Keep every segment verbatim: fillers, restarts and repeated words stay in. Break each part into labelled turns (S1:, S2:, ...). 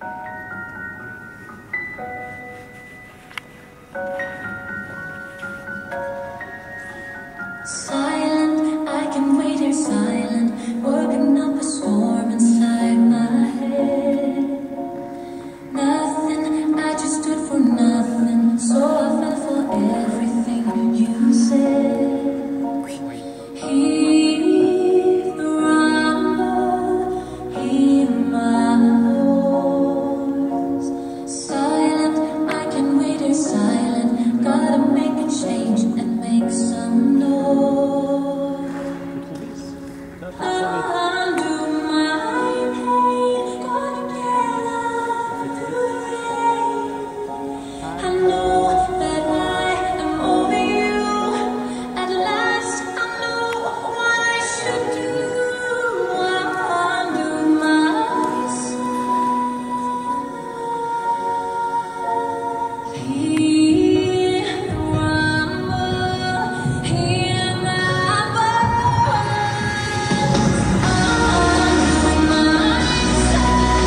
S1: Silent, I can wait here silent, working up a storm inside my head. Nothing, I just stood for nothing, so I fell for everything you said. Hear the rumble, hear my voice. Silent, I can wait here silent, gotta make a change and make some noise. Undo my pain, gonna get out through the rain. I know that I am over you. At last I know what I should do. Undo myself. Hear the rumble, hear my voice. Undo myself.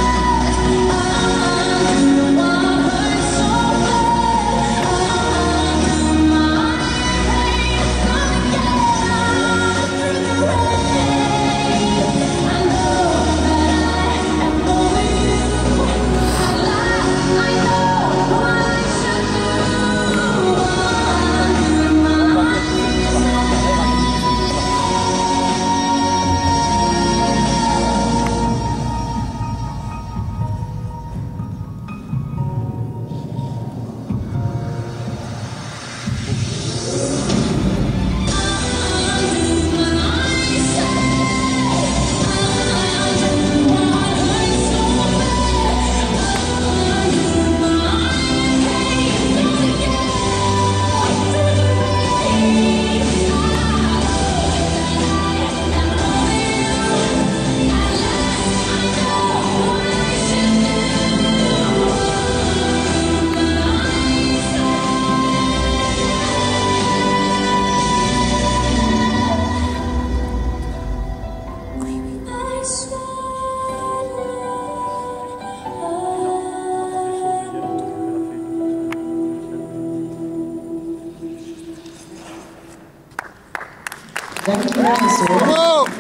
S1: Undo what hurts so bad. Undo my pain, gonna get out through the rain. I know that I am over you. At last I know what I should do. Undo myself.
S2: Dankjewel, Sora.